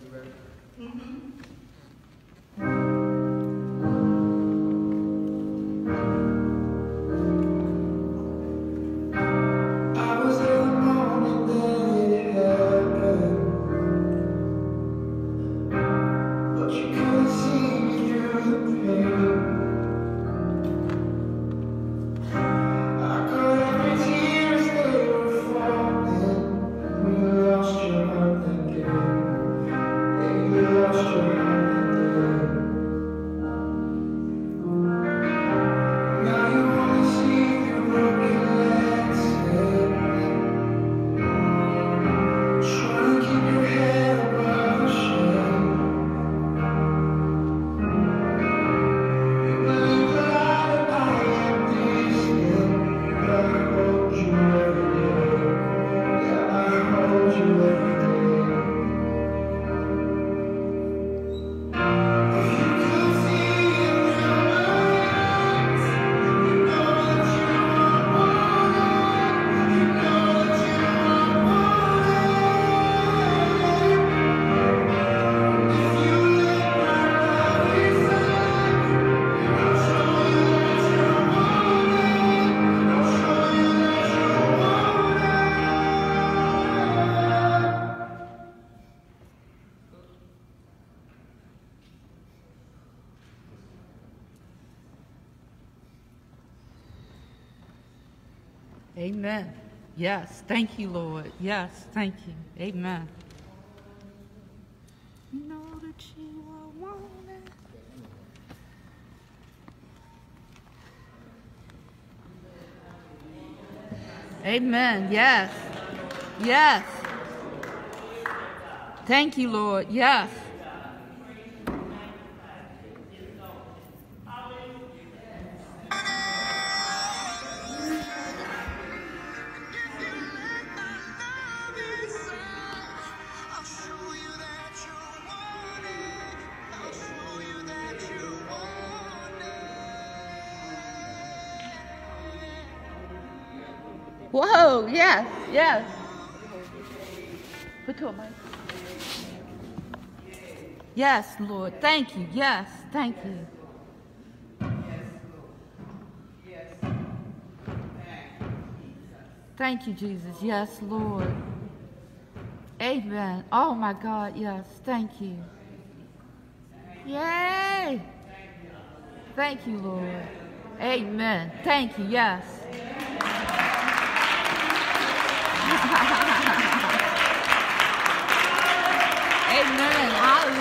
Amen. Yes. Thank you, Lord. Yes. Thank you. Amen. You know that you are wanted. Amen. Yes. Yes. Thank you, Lord. Yes. Whoa, yes, yes. Put to it, Mike. Yes, Lord. Thank you. Yes, thank you. Thank you, Jesus. Yes, Lord. Amen. Oh, my God. Yes, thank you. Yay. Thank you, Lord. Amen. Thank you. Yes. Amen. Hallelujah.